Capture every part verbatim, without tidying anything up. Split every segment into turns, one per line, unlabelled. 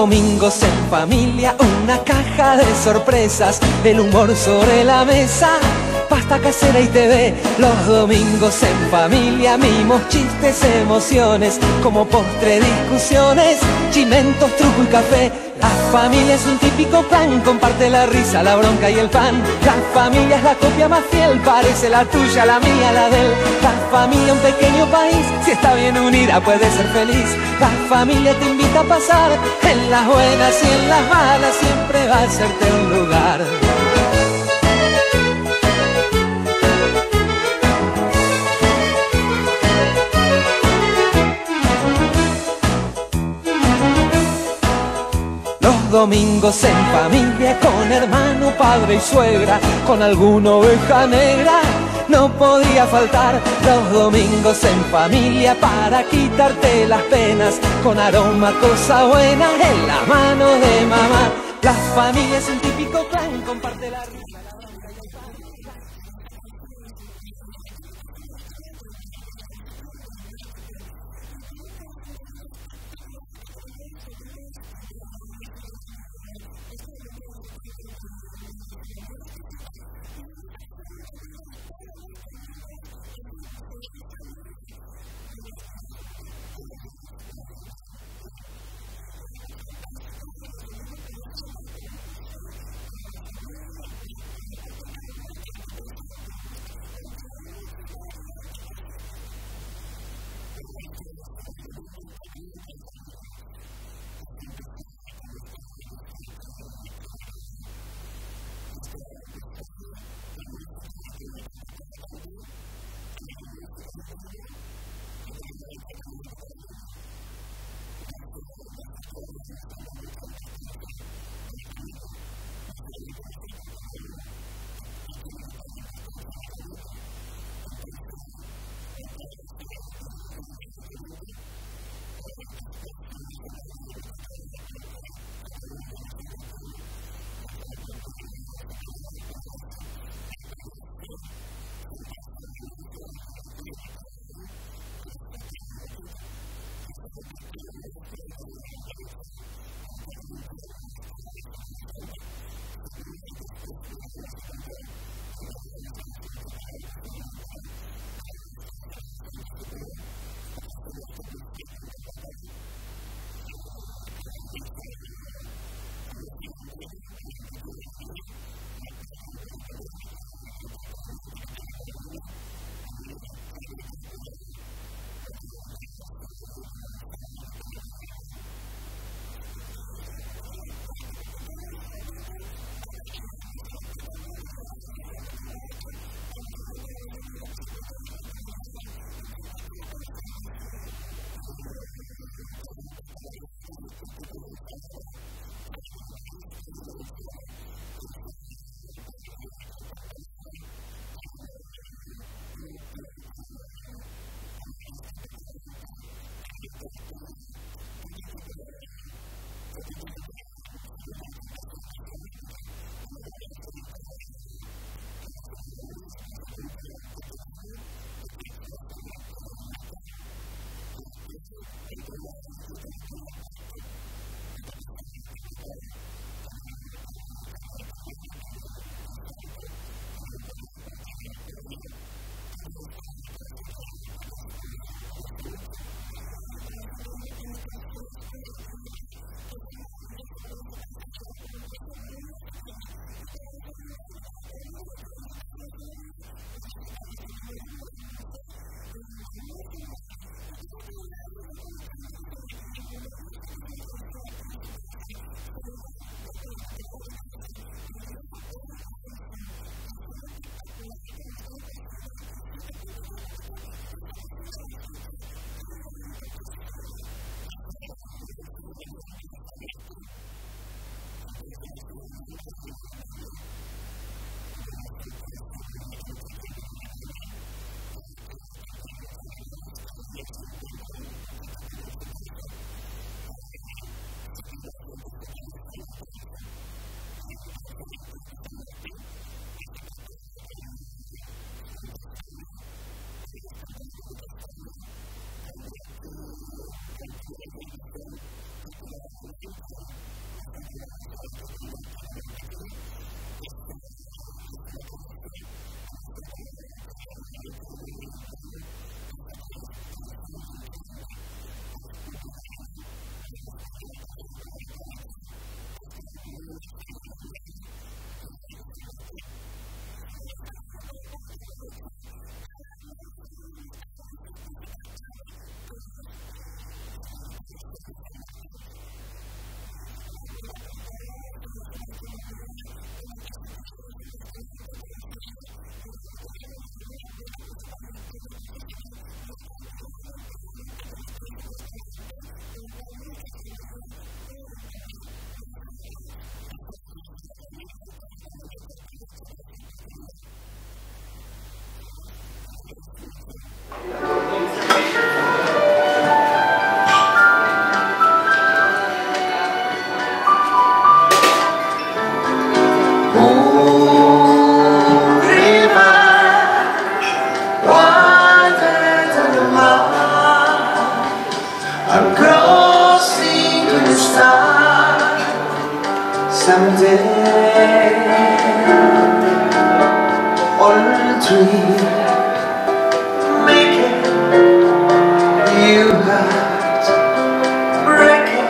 domingos en familia, una caja de sorpresas, el humor sobre la mesa, pasta casera y T V. Los domingos en familia, mimos, chistes, emociones, como postre discusiones, chimentos, truco y café. La familia es un típico plan, comparte la risa, la bronca y el pan. La familia es la copia más fiel, parece la tuya, la mía, la de él. La familia un pequeño país, si está bien unida puede ser feliz. La familia te invita a pasar, en las buenas y en las malas siempre va a hacerte un lugar. Domingos en familia, con hermano, padre y suegra, con alguna oveja negra, no podía faltar. Los domingos en familia, para quitarte las penas, con aroma, cosa buena, en la mano de mamá. La familia es un típico clan, comparte la risa. someday all dream make it you heart break it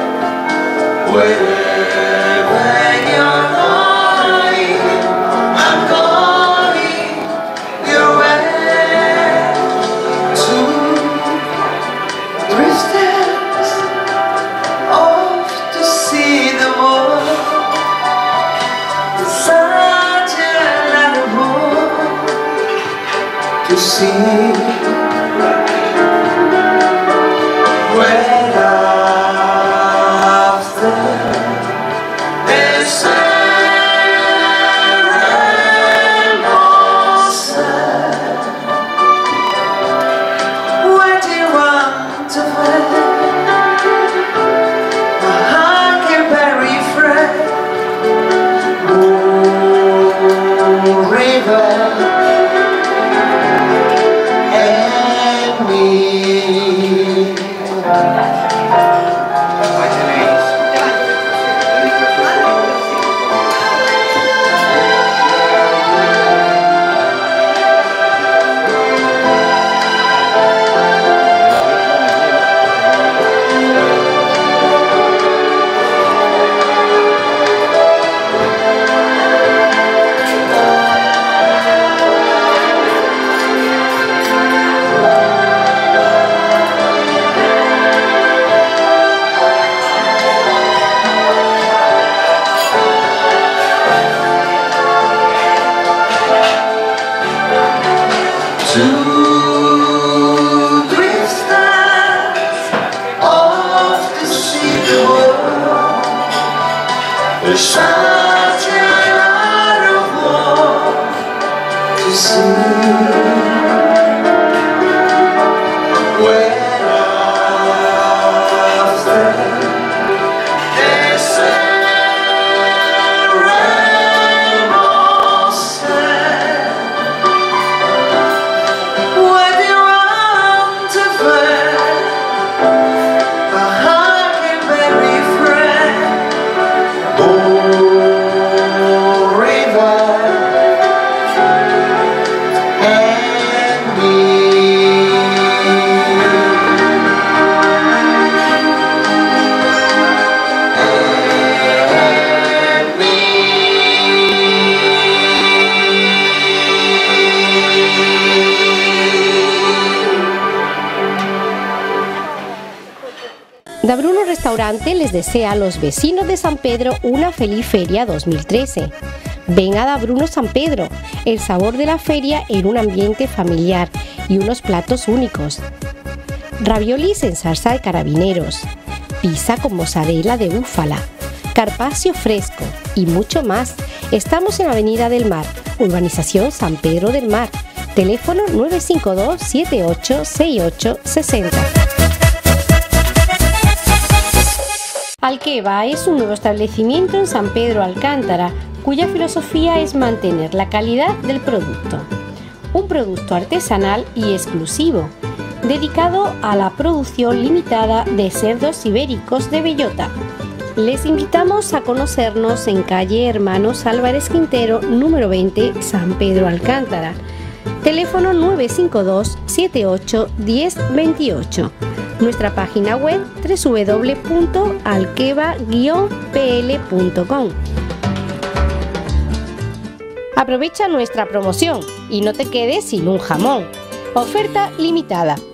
wherever you're going I'm going your way to three steps off to see the world. It's such a lot of more to see. When after this where do you want to find a huckleberry friend? Moon River and me. Two three stars off to see the world. There's such a lot of more to see. When after there's a rainbow set. What do you want to find? A huckleberry friend. Moon River and me. And me.
Da Bruno Restaurante les desea a los vecinos de San Pedro una feliz feria dos mil trece. Ven a Da Bruno San Pedro, el sabor de la feria en un ambiente familiar y unos platos únicos. Raviolis en salsa de carabineros, pizza con mozzarella de búfala, carpaccio fresco y mucho más. Estamos en Avenida del Mar, Urbanización San Pedro del Mar. Teléfono nueve cinco dos, siete ocho seis ocho seis cero. Alqueva es un nuevo establecimiento en San Pedro Alcántara, cuya filosofía es mantener la calidad del producto. Un producto artesanal y exclusivo, dedicado a la producción limitada de cerdos ibéricos de bellota. Les invitamos a conocernos en calle Hermanos Álvarez Quintero, número veinte, San Pedro Alcántara. Teléfono nueve cinco dos, siete ocho uno cero dos ocho. Nuestra página web w w w punto alqueva guion p l punto com. Aprovecha nuestra promoción y no te quedes sin un jamón. Oferta limitada.